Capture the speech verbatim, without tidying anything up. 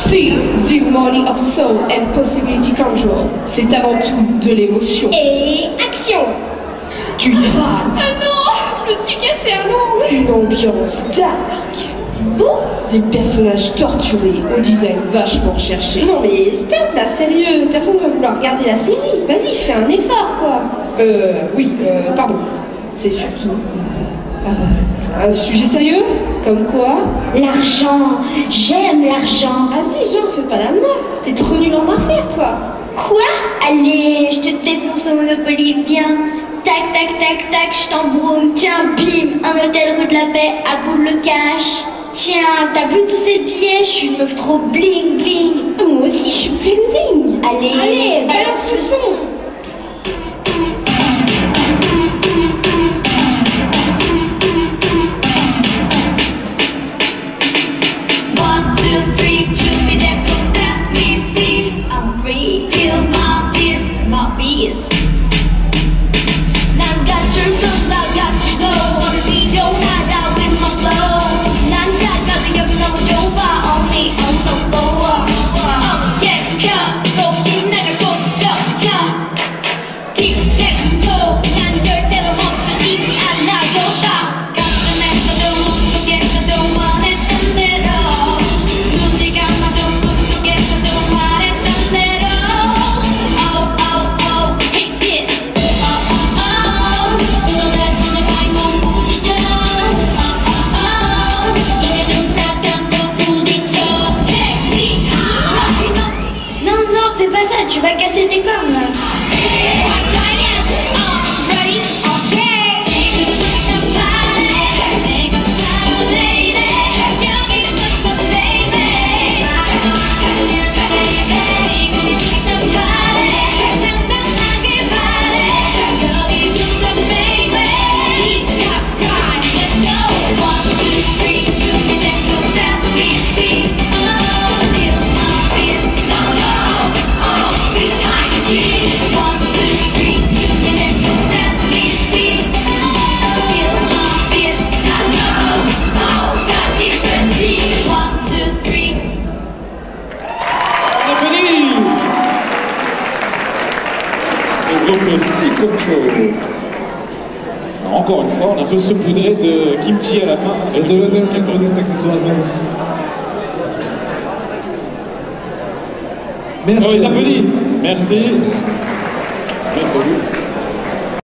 Si, the money of soul and possibility control, c'est avant tout de l'émotion. Et action. Du drame. Ah non, je me suis cassé un ongle. Une ambiance dark. Bon. Des personnages torturés au design vachement cherché. Non mais stop là, sérieux, personne ne va vouloir regarder la série. Vas-y, fais un effort quoi. Euh, oui, euh, pardon. C'est surtout euh, un sujet sérieux. Comme quoi? L'argent, j'aime l'argent. Vas-y Jean, fais pas la meuf, t'es trop nul en affaires toi. Quoi? Allez, je te défonce au Monopoly, viens. Tac, tac, tac, tac, je t'embrouille. Tiens, bim, un hôtel rue de la Paix, à boule le cash. Tiens, t'as vu tous ces billets? Je suis une meuf trop bling bling. Moi aussi, je suis bling bling. Allez, Allez balance le son. One, two, three, two, me that will set me free. I'm free, feel my beat, my beat. Now got your love, now got to go. Wanna be your night out with my flow. 난 작가도 여기 너무 좁아. Only on the floor. Oh yeah, cut. 신나게 쏟아져. tic-tac-toe. 난 절대로 멈추지 않아요. 가슴에서도 몸속에서도 원했던 대로. 눈이 감아도 꿈속에서도 말했던 대로. Oh oh oh, take this. Oh oh oh, 쏟아지는 발목 부딪혀. Oh oh oh, 이제 눈바람도 부딪혀. Take me out. Non non, fais pas ça, tu vas casser tes cornes là. Donc Sea Control. Alors, encore une fois, on a un peu saupoudré de kimchi à la fin. Je te donne quelques modestes accessoires. Merci. Oh, les applaudissements. Merci. Merci à vous.